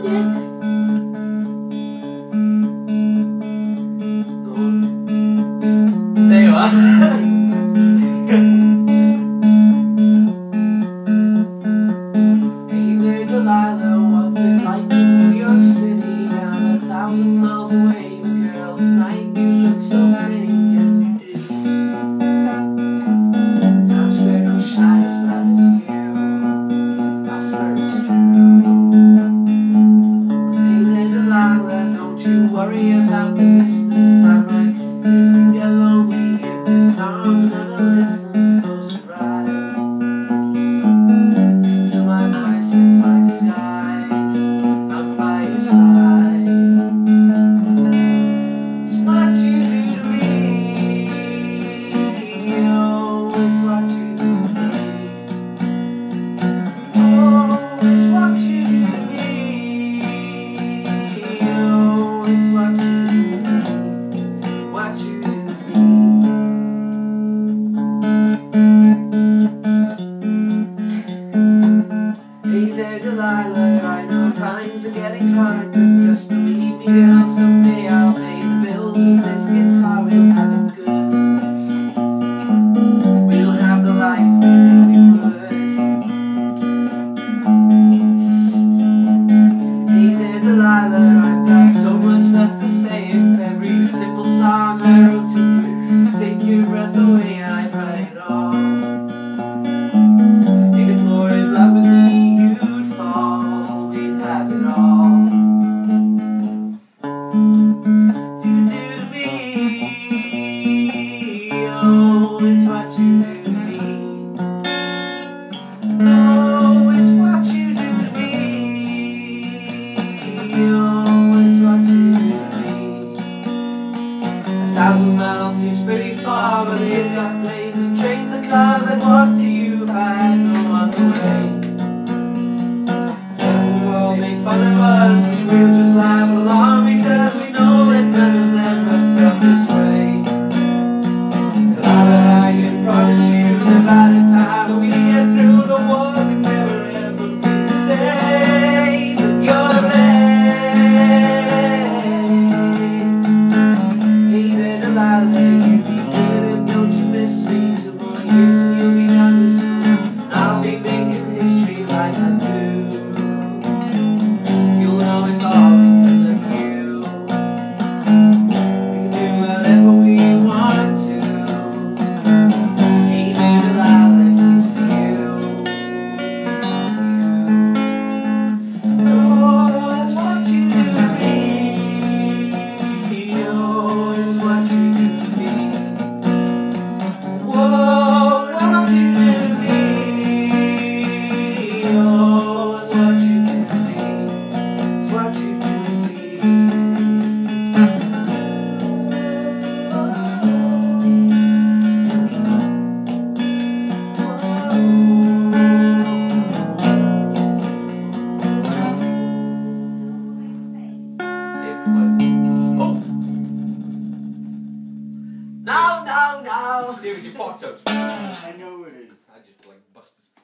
did this. There you are. Hey there, Delilah, what's it like in New York City? I'm 1,000 miles away, but girl, tonight you look so pretty, yes you do. Times Square don't shine as bright as you, I swear it's true. Hey there, Delilah, don't you worry about the distance. I might, if you get lonely, give this song another listen. Close your eyes, listen to my voice, it's my disguise. I'm by your side. It's what you do to me. Oh, it's what you do to me. Oh, it's what you do to me. Oh, it's what you do to me. What you do to me. Hey there, Delilah, I know times are getting hard, but just believe me, girl, someday I'll pay the bills with this guitar. We'll have it good. We'll have the life we knew we would. Hey there, Delilah, I've got so much left to say. If every simple song I wrote to you take your breath away, I'd write it all. Even more in love with me, you'd fall. We'd have it all. You do to me. Oh, it's what you do to me. Oh, it's what you do to me. Oh, it's what you do to me. 1,000 miles seems pretty far, but they've got planes and trains and cars. I'd walk to you if I had no other way. People will make fun of us and we'll just laugh along, because we know that none of them have felt this way. Delilah, I can promise you that by the time we get through, the war can never ever be the same. But you're there. Hey there, Delilah, you be good and don't you miss me. 2 more years and you'll be done with school, and I'll be making history like I do. You'll know it's all because of you. We can do whatever we want to. Hey there, Delilah, here's to you. Oh, it's what you do to me. Oh, it's what you do to me. Whoa, it's what you do to me. Oh, it's what you do to me. It's what you do to me. It was. Oh! No, no, no. David, you popped out. I know it is. I just like busted.